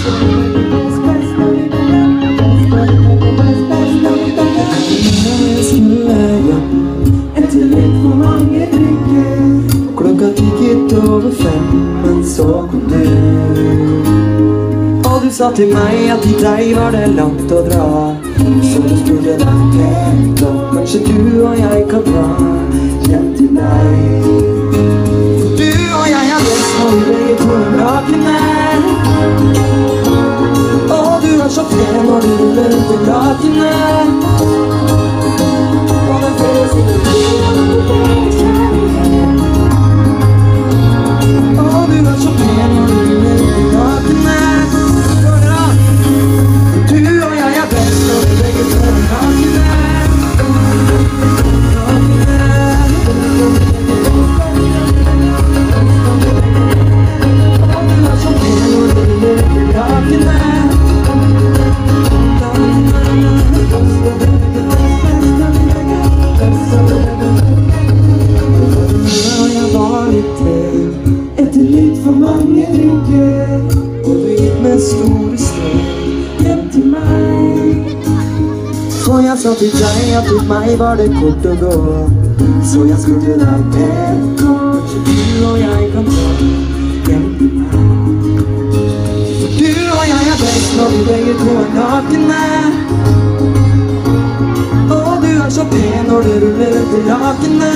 Etter litt for mange drikker, klokka tikket over 5, men så kom du. Og du sa til meg at i deg var det langt å dra, så du spurte deg pent om kanskje du og jeg kan dra hjem til deg. For du og jeg er best når vi begge to er nakne, og du er så pen når du ruller rundt i lakene. Etter litt for mange drinker, og du gikk med store steg hjem til meg. For jeg sa til deg at til meg var det kort å gå, så jeg spurte deg pent om kanskje du og jeg kan dra hjem til meg. For du og jeg er best når vi begge to er nakne, og du er så pen når du ruller rundt i lakene.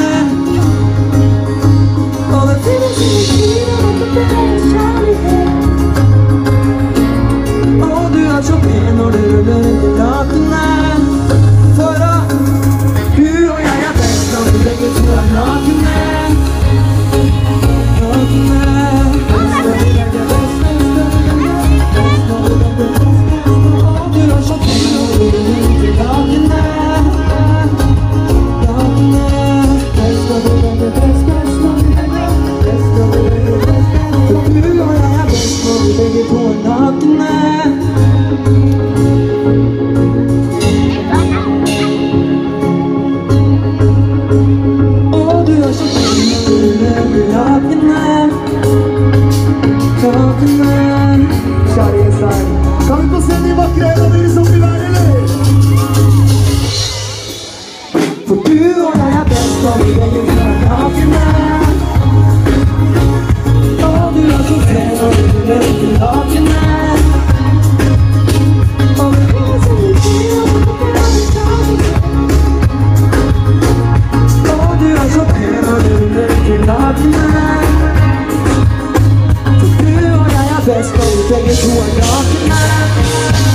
Og det finnes ingen tid om at det er kjærlighet, og du er så pen når du ruller rundt i lakene. For du og jeg er best når vi begge to er nakne. Og du er så pen når du ruller rundt i lakene. Kan vi få se de vakre øynene deres opp i været, eller? For du og jeg er best når vi begge to er nakne, og du er så pen når du ruller rundt i lakene. Og det finnes ingen tid om at det er kjærlighet, og du er så pen når du ruller rundt i lakene. For du og jeg er best når vi begge to er nakne.